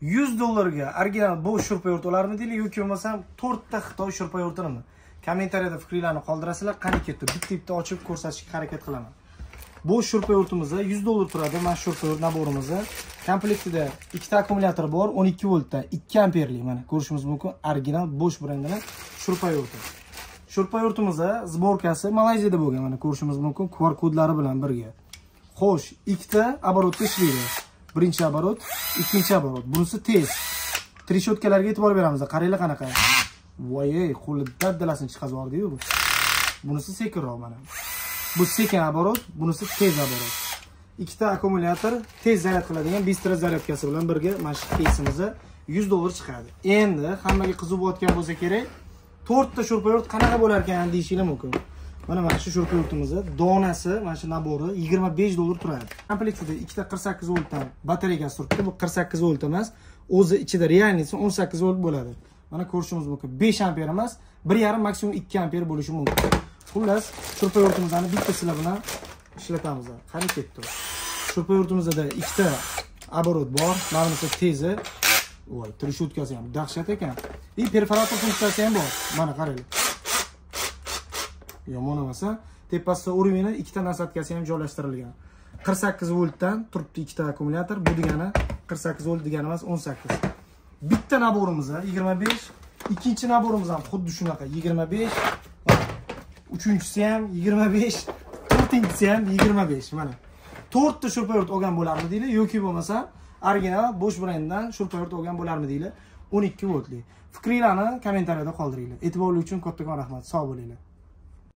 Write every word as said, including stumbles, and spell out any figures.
yuz dollarga original bo'sh shurpayo'rt olarmi deylik yoki bo'lmasam to'rtta Xitoy shurpayo'rtini kommentariyada fikringizni qoldirasizlar. Qani ketdi, bitta-bitta ochib ko'rsatishga harakat qilaman. Bo'sh shurpayo'rtimiz yuz dollar turadi. Mana shu shurpayo'rt naborimiz. Komplektida ikkita akkumulyator bor, o'n ikki voltda, ikki amperli. Mana ko'rishingiz mumkin, original Bosch brendining shurpayo'rti. Shurpayo'rtimiz zborkasi Malayziyada bo'lgan. Mana ko'rishingiz mumkin, Q R kodlari bilan birga. Xo'sh, ikkita оборотda ishlaydi. Birinchi оборот, ikkinchi оборот. Bunisi tez. Treshotkalarga e'tibor beramiz. Qaranglar qanaqa. Voy, qo'li daddalasini chiqazib yubordi-yu bu. Bunisi sekinroq mana. Bu sekin оборот, bunisi tez оборот. Ikkita akkumulyator tez zaryad qiladigan bistro zaryadkasi bilan birga mana shu keysimiz yuz dollar chiqadi. Endi hammaga qiziq bo'layotgan bo'lsa kerak, to'rtta shurpayo'rt qanaqa bo'lar ekan deyishingiz mumkin. Mana mana shu shurpayo'rtimiz donasi, mana shu nabori yigirma besh dollar turadi. Komplektida ikkita qirq sakkiz voltdan batareyasi turibdi. Bu qirq sakkiz volt emas, o'zi ichida realnisi o'n sakkiz volt bo'ladi. Mana ko'rishingiz mumkin, besh amper emas, bir yarim maksimum ikki amper bo'lishi mumkin. Xullas, shurpayo'rtimizni bitta sizlar bilan ishlatamiz. Qani ketdi. Shurpayo'rtimizda ikkita оборот bor, narmisi tezi. Voy, trishotkasi ham dahshat ekan. И perforator funksiyasi ham bor. Mana qaranglar. Yomon emas, tepasida urimini ikkita nasatkasi ham joylashtirilgan. qirq sakkiz voltdan turibdi ikkita akkumulyator. Bu degani qirq sakkiz volt degani emas, o'n sakkiz. Bitta naborimiz yigirma besh, ikkinchi naborimiz ham xuddi shunaqa yigirma besh. Uchinchisi ham yigirma besh, to'rtinchisi ham yigirma besh. Mana to'rtta shurpayo'rt olgan bo'larmi deylik yoki bo'lmasa original Bosch brendidan shurpayo'rt olgan bo'larmi deylik. o'n ikki voltli. Fikringizni kommentariyada qoldiringlar. E'tiborli uchun kattakon rahmat. Sog' bo'linglar.